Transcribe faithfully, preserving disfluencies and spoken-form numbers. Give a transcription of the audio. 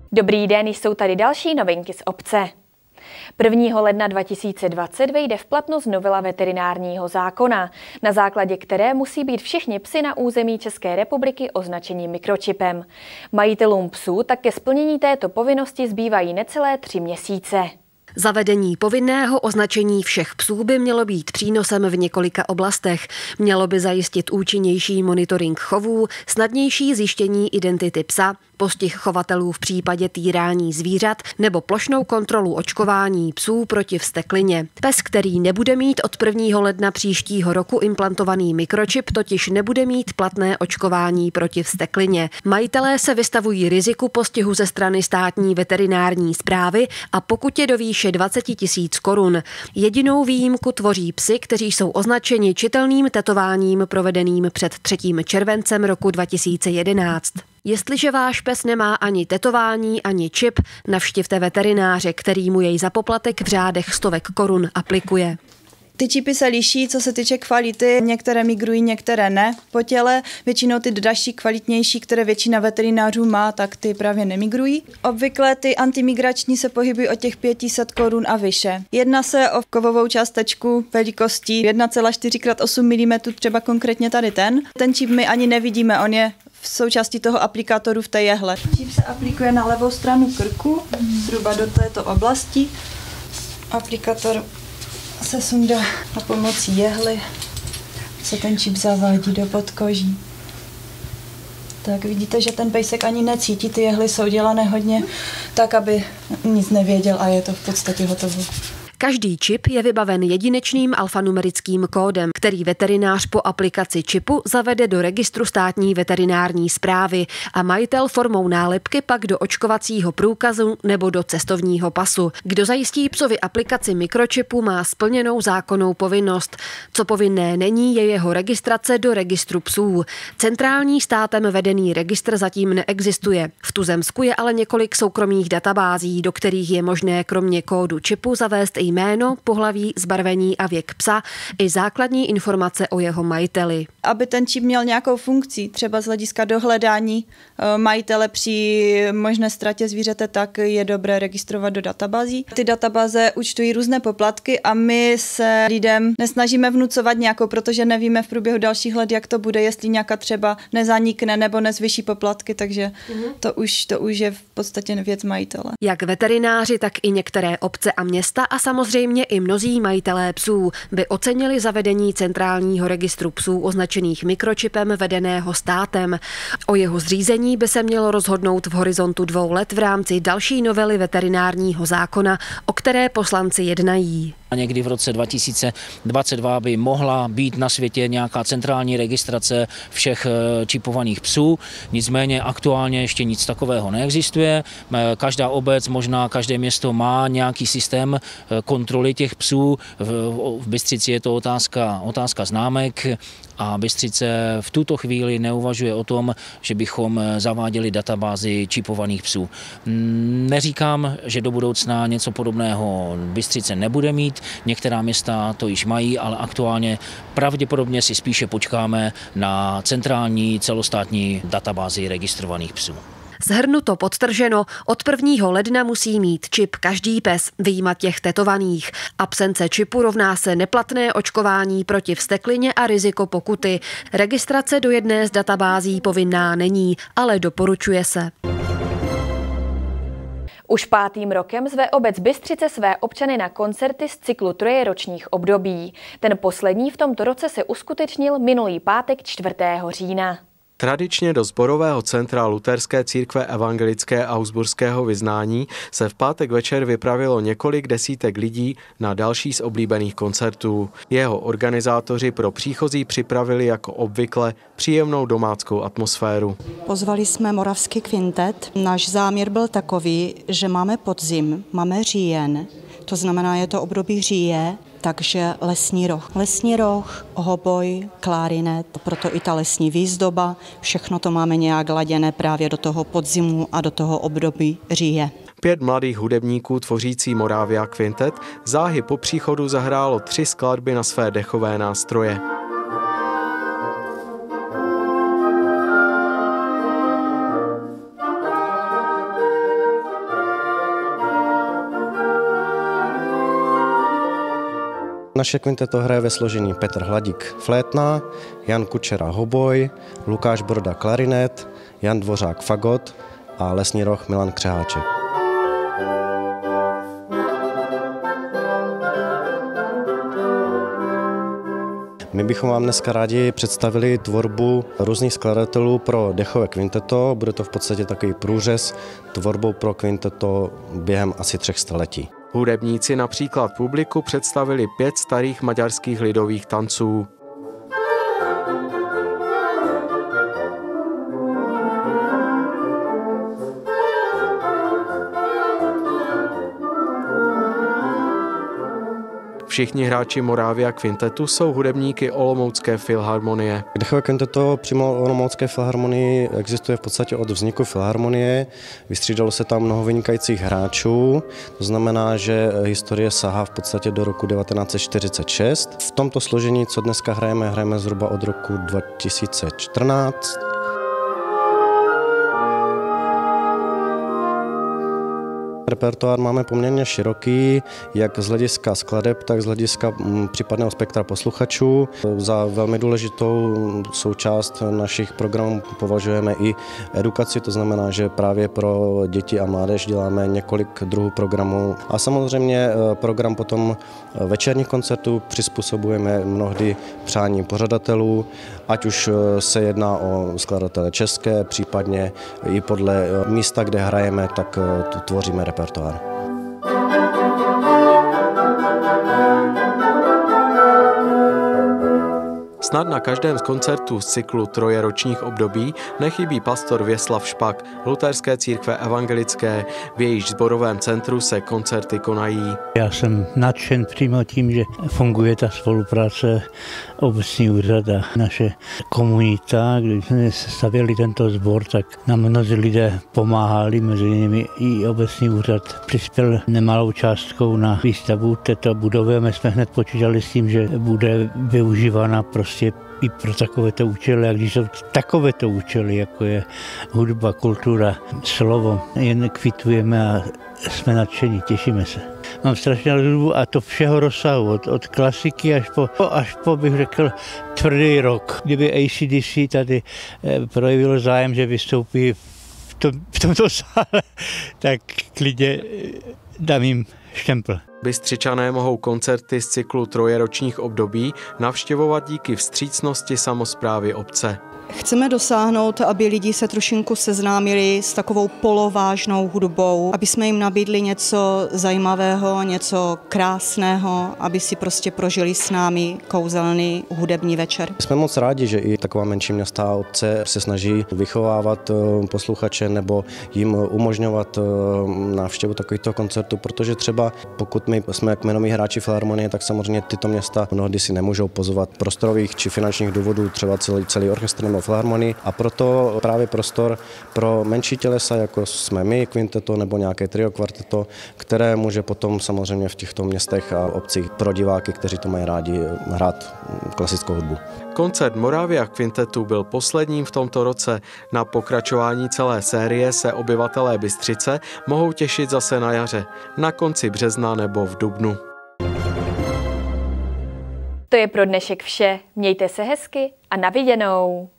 Dobrý den, jsou tady další novinky z obce. prvního ledna dva tisíce dvacet vejde v platnost novela veterinárního zákona, na základě které musí být všichni psi na území České republiky označeni mikročipem. Majitelům psů tak ke splnění této povinnosti zbývají necelé tři měsíce. Zavedení povinného označení všech psů by mělo být přínosem v několika oblastech. Mělo by zajistit účinnější monitoring chovů, snadnější zjištění identity psa, postih chovatelů v případě týrání zvířat nebo plošnou kontrolu očkování psů proti vzteklině. Pes, který nebude mít od prvního ledna příštího roku implantovaný mikročip, totiž nebude mít platné očkování proti vzteklině. Majitelé se vystavují riziku postihu ze strany státní veterinární správy a pokutě do výše dvacet tisíc korun. Jedinou výjimku tvoří psi, kteří jsou označeni čitelným tetováním provedeným před třetím červencem roku dva tisíce jedenáct. Jestliže váš pes nemá ani tetování, ani čip, navštivte veterináře, který mu jej za poplatek v řádech stovek korun aplikuje. Ty čipy se liší, co se týče kvality, některé migrují, některé ne. Po těle většinou ty dražší, kvalitnější, které většina veterinářů má, tak ty právě nemigrují. Obvykle ty antimigrační se pohybují od těch pět set korun a vyše. Jedná se o kovovou částečku velikostí jedna celá čtyři krát osm milimetrů, třeba konkrétně tady ten. Ten čip my ani nevidíme, on je v součástí toho aplikátoru v té jehle. Čip se aplikuje na levou stranu krku, zhruba do této oblasti. Aplikátor se sundá a pomocí jehly se ten čip zavádí do podkoží. Tak vidíte, že ten pejsek ani necítí, ty jehly jsou dělané hodně tak, aby nic nevěděl a je to v podstatě hotovo. Každý čip je vybaven jedinečným alfanumerickým kódem, který veterinář po aplikaci čipu zavede do registru státní veterinární správy a majitel formou nálepky pak do očkovacího průkazu nebo do cestovního pasu. Kdo zajistí psovi aplikaci mikročipu, má splněnou zákonnou povinnost. Co povinné není, je jeho registrace do registru psů. Centrální státem vedený registr zatím neexistuje. V tuzemsku je ale několik soukromých databází, do kterých je možné kromě kódu čipu zavést i jméno, pohlaví, zbarvení a věk psa i základní informace o jeho majiteli. Aby ten čip měl nějakou funkci, třeba z hlediska dohledání majitele při možné ztrátě zvířete, tak je dobré registrovat do databází. Ty databáze účtují různé poplatky a my se lidem nesnažíme vnucovat nějakou, protože nevíme v průběhu dalších let, jak to bude, jestli nějaká třeba nezanikne nebo nezvyší poplatky, takže mm-hmm. to už to už je v podstatě věc majitele. Jak veterináři, tak i některé obce a města a samozřejmě i mnozí majitelé psů by ocenili zavedení centrálního registru psů označených mikročipem vedeného státem. O jeho zřízení by se mělo rozhodnout v horizontu dvou let v rámci další novely veterinárního zákona, o které poslanci jednají. A někdy v roce dva tisíce dvacet dva by mohla být na světě nějaká centrální registrace všech čipovaných psů, nicméně aktuálně ještě nic takového neexistuje. Každá obec, možná každé město má nějaký systém kontroly těch psů. V Bystřici je to otázka, otázka známek a Bystřice v tuto chvíli neuvažuje o tom, že bychom zaváděli databázi čipovaných psů. Neříkám, že do budoucna něco podobného Bystřice nebude mít, některá města to již mají, ale aktuálně pravděpodobně si spíše počkáme na centrální celostátní databázi registrovaných psů. Shrnuto podtrženo, od prvního ledna musí mít čip každý pes, vyjma těch tetovaných. Absence čipu rovná se neplatné očkování proti vzteklině a riziko pokuty. Registrace do jedné z databází povinná není, ale doporučuje se. Už pátým rokem zve obec Bystřice své občany na koncerty z cyklu trojeročních období. Ten poslední v tomto roce se uskutečnil minulý pátek čtvrtého října. Tradičně do sborového centra Lutherské církve evangelické Augsburského vyznání se v pátek večer vypravilo několik desítek lidí na další z oblíbených koncertů. Jeho organizátoři pro příchozí připravili jako obvykle příjemnou domáckou atmosféru. Pozvali jsme Moravský kvintet. Náš záměr byl takový, že máme podzim, máme říjen, to znamená, je to období říje, takže lesní roh. Lesní roh, hoboj, klarinet, proto i ta lesní výzdoba, všechno to máme nějak laděné právě do toho podzimu a do toho období říje. Pět mladých hudebníků tvořící Moravia Quintet záhy po příchodu zahrálo tři skladby na své dechové nástroje. Naše kvinteto hraje ve složení Petr Hladík flétna, Jan Kučera hoboj, Lukáš Broda klarinet, Jan Dvořák fagot a lesní roh Milan Křeháček. My bychom vám dneska rádi představili tvorbu různých skladatelů pro dechové kvinteto. Bude to v podstatě takový průřez tvorbou pro kvinteto během asi třech staletí. Hudebníci například publiku představili pět starých maďarských lidových tanců. Všichni hráči Moravia kvintetu jsou hudebníky Olomoucké filharmonie. Dechové kvinteto přímo Olomoucké filharmonii existuje v podstatě od vzniku filharmonie. Vystřídalo se tam mnoho vynikajících hráčů, to znamená, že historie sahá v podstatě do roku devatenáct set čtyřicet šest. V tomto složení, co dneska hrajeme, hrajeme zhruba od roku dva tisíce čtrnáct. Repertoár máme poměrně široký, jak z hlediska skladeb, tak z hlediska případného spektra posluchačů. Za velmi důležitou součást našich programů považujeme i edukaci, to znamená, že právě pro děti a mládež děláme několik druhů programů. A samozřejmě program potom večerních koncertů přizpůsobujeme mnohdy přání pořadatelů, ať už se jedná o skladatele české, případně i podle místa, kde hrajeme, tak tvoříme repertoár. Snad na každém z koncertů z cyklu trojeročních období nechybí pastor Věslav Špak Lutherské církve evangelické, v jejíž sborovém centru se koncerty konají. Já jsem nadšen přímo tím, že funguje ta spolupráce obecní úřad a naše komunita. Když jsme stavěli tento sbor, tak nám mnozí lidé pomáhali, mezi nimi i obecní úřad přispěl nemalou částkou na výstavu této budovy a my jsme hned počítali s tím, že bude využívána prostě i pro takovéto účely, a když jsou takovéto účely, jako je hudba, kultura, slovo, jen kvitujeme a jsme nadšení, těšíme se. Mám strašně hudbu a to všeho rozsahu, od, od klasiky až po, až po, bych řekl, tvrdý rock. Kdyby A C D C tady eh, projevilo zájem, že vystoupí v, tom, v tomto sále, tak klidně dám jim štempl. Bystřičané mohou koncerty z cyklu trojeročních období navštěvovat díky vstřícnosti samosprávy obce. Chceme dosáhnout, aby lidi se trošinku seznámili s takovou polovážnou hudbou, aby jsme jim nabídli něco zajímavého, něco krásného, aby si prostě prožili s námi kouzelný hudební večer. Jsme moc rádi, že i taková menší města a obce se snaží vychovávat posluchače nebo jim umožňovat návštěvu takovýchto koncertů, protože třeba pokud my jsme kmenoví hráči filharmonie, tak samozřejmě tyto města mnohdy si nemůžou pozvat prostorových či finančních důvodů, třeba celý, celý orchestr filharmonii, a proto právě prostor pro menší tělesa, jako jsme my, kvinteto nebo nějaké trio, kvarteto, které může potom samozřejmě v těchto městech a obcích pro diváky, kteří to mají rádi, hrát klasickou hudbu. Koncert Moravia kvintetu byl posledním v tomto roce. Na pokračování celé série se obyvatelé Bystřice mohou těšit zase na jaře, na konci března nebo v dubnu. To je pro dnešek vše. Mějte se hezky a na viděnou.